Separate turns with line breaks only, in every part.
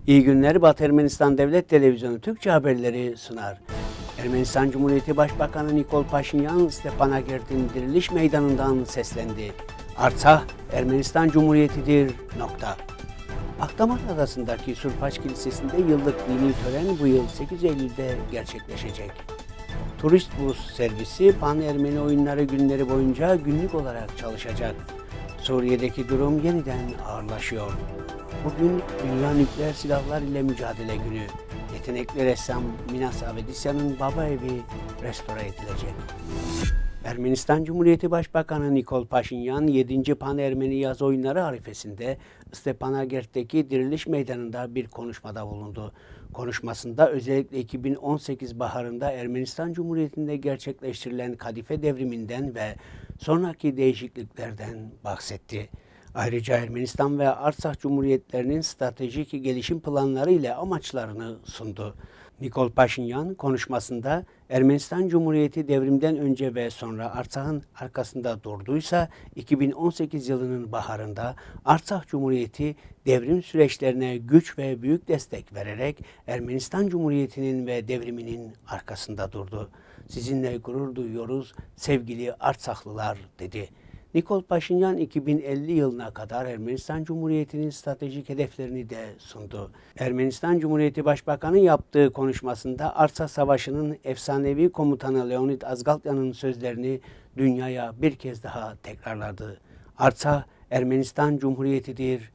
İyi günler. Batı Ermenistan Devlet Televizyonu Türkçe haberleri sunar. Ermenistan Cumhuriyeti Başbakanı Nikol Paşinyan, Stepanakert'in diriliş meydanından seslendi. Artsakh, Ermenistan Cumhuriyeti'dir. Akdamar Adası'ndaki Surpaç Kilisesi'nde yıllık dini tören bu yıl 8 Eylül'de gerçekleşecek. Turist bus servisi Pan-Ermeni oyunları günleri boyunca günlük olarak çalışacak. Suriye'deki durum yeniden ağırlaşıyor. Bugün Dünya Nükleer Silahlar ile Mücadele Günü. Yetenekli ressam Minas Avedisya'nın baba evi restore edilecek. Ermenistan Cumhuriyeti Başbakanı Nikol Paşinyan, 7. Pan-Ermeni Yaz Oyunları arifesinde Stepanakert'teki Diriliş Meydanı'nda bir konuşmada bulundu. Konuşmasında özellikle 2018 baharında Ermenistan Cumhuriyeti'nde gerçekleştirilen Kadife Devrimi'nden ve sonraki değişikliklerden bahsetti. Ayrıca Ermenistan ve Artsakh Cumhuriyetlerinin stratejik gelişim planları ile amaçlarını sundu. Nikol Paşinyan konuşmasında Ermenistan Cumhuriyeti devrimden önce ve sonra Artsakh'ın arkasında durduysa 2018 yılının baharında Artsakh Cumhuriyeti devrim süreçlerine güç ve büyük destek vererek Ermenistan Cumhuriyeti'nin ve devriminin arkasında durdu. Sizinle gurur duyuyoruz sevgili Artsaklılar dedi. Nikol Paşinyan 2050 yılına kadar Ermenistan Cumhuriyeti'nin stratejik hedeflerini de sundu. Ermenistan Cumhuriyeti Başbakanı yaptığı konuşmasında Artsakh Savaşı'nın efsanevi komutanı Leonid Azgalyan'ın sözlerini dünyaya bir kez daha tekrarladı. Artsakh Ermenistan Cumhuriyeti'dir.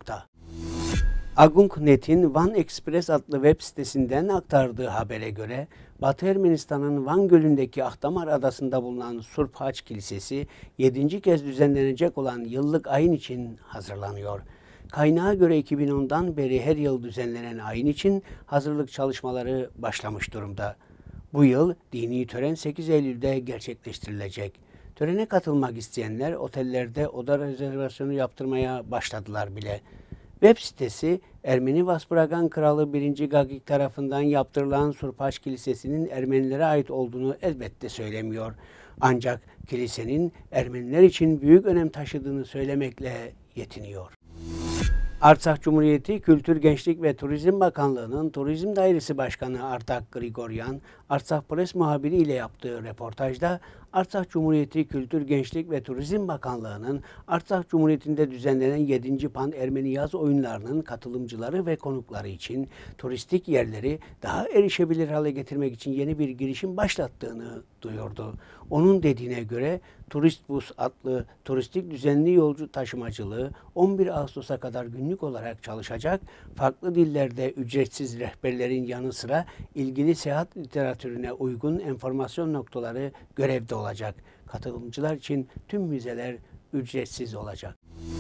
Agung.net'in Van Express adlı web sitesinden aktardığı habere göre Batı Ermenistan'ın Van Gölü'ndeki Akdamar Adası'nda bulunan Surpaç Kilisesi 7. kez düzenlenecek olan yıllık ayin için hazırlanıyor. Kaynağa göre 2010'dan beri her yıl düzenlenen ayin için hazırlık çalışmaları başlamış durumda. Bu yıl dini tören 8 Eylül'de gerçekleştirilecek. Törene katılmak isteyenler otellerde oda rezervasyonu yaptırmaya başladılar bile. Web sitesi, Ermeni Vaspuragan Kralı 1. Gagik tarafından yaptırılan Surpaç Kilisesi'nin Ermenilere ait olduğunu elbette söylemiyor. Ancak kilisenin Ermeniler için büyük önem taşıdığını söylemekle yetiniyor. Artsakh Cumhuriyeti Kültür, Gençlik ve Turizm Bakanlığı'nın Turizm Dairesi Başkanı Artak Grigoryan, Artsakh Press muhabiri ile yaptığı röportajda Artsakh Cumhuriyeti Kültür, Gençlik ve Turizm Bakanlığı'nın Artsakh Cumhuriyeti'nde düzenlenen 7. Pan-Ermeni Yaz Oyunları'nın katılımcıları ve konukları için turistik yerleri daha erişebilir hale getirmek için yeni bir girişim başlattığını duyurdu. Onun dediğine göre Turist Bus adlı turistik düzenli yolcu taşımacılığı 11 Ağustos'a kadar günlük olarak çalışacak, farklı dillerde ücretsiz rehberlerin yanı sıra ilgili seyahat literatürüne uygun enformasyon noktaları görevde olacak. Katılımcılar için tüm müzeler ücretsiz olacak.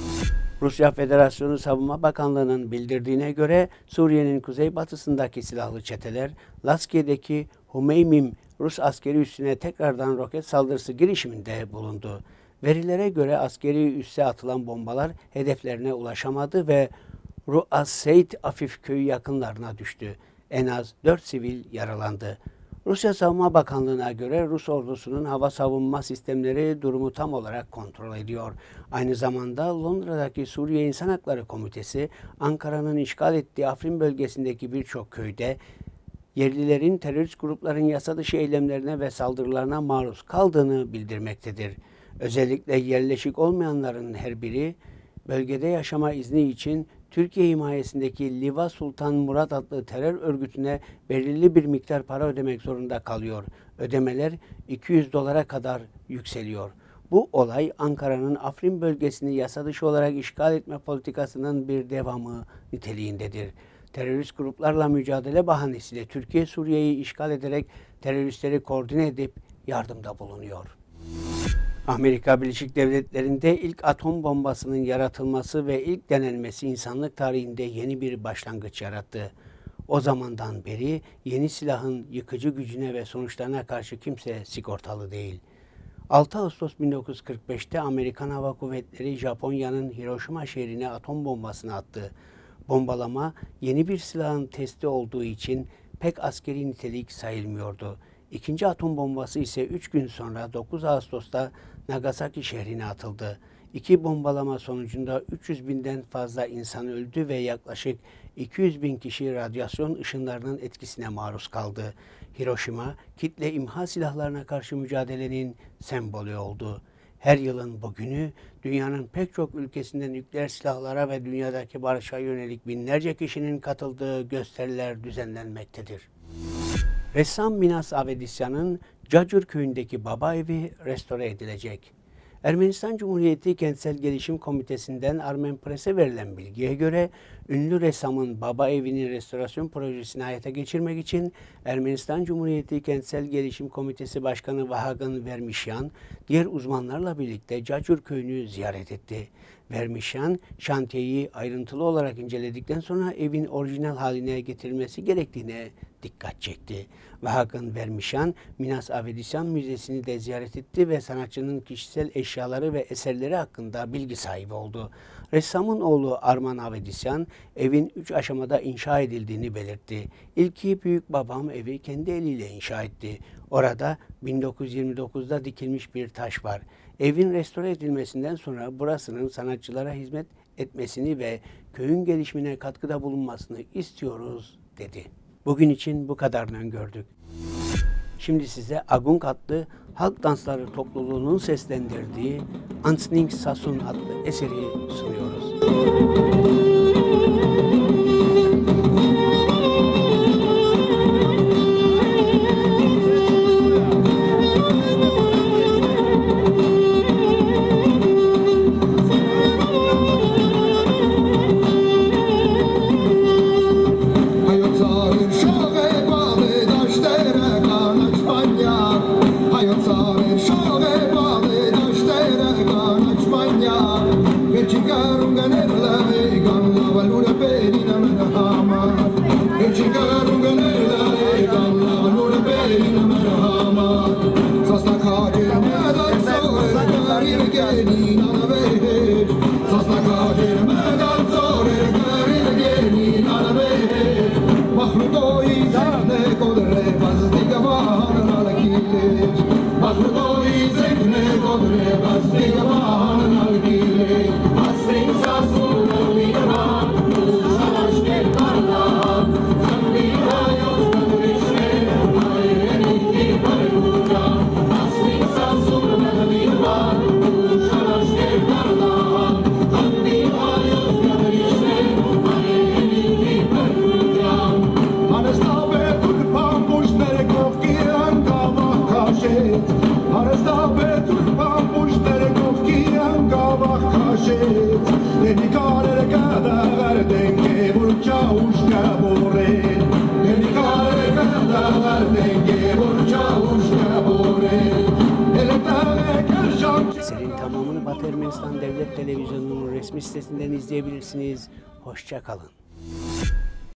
Rusya Federasyonu Savunma Bakanlığı'nın bildirdiğine göre Suriye'nin kuzeybatısındaki silahlı çeteler Laskiye'deki Humeymim Rus askeri üssüne tekrardan roket saldırısı girişiminde bulundu. Verilere göre askeri üsse atılan bombalar hedeflerine ulaşamadı ve Ruas-Seyit Afif köyü yakınlarına düştü. En az 4 sivil yaralandı. Rusya Savunma Bakanlığı'na göre Rus ordusunun hava savunma sistemleri durumu tam olarak kontrol ediyor. Aynı zamanda Londra'daki Suriye İnsan Hakları Komitesi, Ankara'nın işgal ettiği Afrin bölgesindeki birçok köyde yerlilerin terörist grupların yasa dışı eylemlerine ve saldırılarına maruz kaldığını bildirmektedir. Özellikle yerleşik olmayanların her biri bölgede yaşama izni için Türkiye himayesindeki Liva Sultan Murad adlı terör örgütüne belirli bir miktar para ödemek zorunda kalıyor. Ödemeler $200 kadar yükseliyor. Bu olay Ankara'nın Afrin bölgesini yasa dışı olarak işgal etme politikasının bir devamı niteliğindedir. Terörist gruplarla mücadele bahanesiyle Türkiye Suriye'yi işgal ederek teröristleri koordine edip yardımda bulunuyor. Amerika Birleşik Devletleri'nde ilk atom bombasının yaratılması ve ilk denenmesi insanlık tarihinde yeni bir başlangıç yarattı. O zamandan beri yeni silahın yıkıcı gücüne ve sonuçlarına karşı kimse sigortalı değil. 6 Ağustos 1945'te Amerikan Hava Kuvvetleri Japonya'nın Hiroşima şehrine atom bombasını attı. Bombalama yeni bir silahın testi olduğu için pek askeri nitelik sayılmıyordu. İkinci atom bombası ise 3 gün sonra 9 Ağustos'ta Nagasaki şehrine atıldı. İki bombalama sonucunda 300 binden fazla insan öldü ve yaklaşık 200 bin kişi radyasyon ışınlarının etkisine maruz kaldı. Hiroşima, kitle imha silahlarına karşı mücadelenin sembolü oldu. Her yılın bugünü dünyanın pek çok ülkesinden nükleer silahlara ve dünyadaki barışa yönelik binlerce kişinin katıldığı gösteriler düzenlenmektedir. Ressam Minas Avedisyan'ın Cacur köyündeki baba evi restore edilecek. Ermenistan Cumhuriyeti Kentsel Gelişim Komitesi'nden Armenpress'e verilen bilgiye göre ünlü ressamın baba evinin restorasyon projesini hayata geçirmek için Ermenistan Cumhuriyeti Kentsel Gelişim Komitesi Başkanı Vahagan Vermişyan diğer uzmanlarla birlikte Cacur köyünü ziyaret etti. Vermişyan şantiyeyi ayrıntılı olarak inceledikten sonra evin orijinal haline getirilmesi gerektiğine dikkat çekti. Vahagan Vermişyan, Minas Avedisyan Müzesi'ni de ziyaret etti ve sanatçının kişisel eşyaları ve eserleri hakkında bilgi sahibi oldu. Ressamın oğlu Arman Avedisyan, evin 3 aşamada inşa edildiğini belirtti. İlki büyük babam evi kendi eliyle inşa etti. Orada 1929'da dikilmiş bir taş var. Evin restore edilmesinden sonra burasının sanatçılara hizmet etmesini ve köyün gelişimine katkıda bulunmasını istiyoruz, dedi. Bugün için bu kadarını öngördük. Şimdi size Agung adlı halk dansları topluluğunun seslendirdiği Ansning Sasun adlı eseri sunuyoruz. Eserin tamamını Batı Ermenistan Devlet Televizyonu'nun resmi sitesinden izleyebilirsiniz. Hoşça kalın.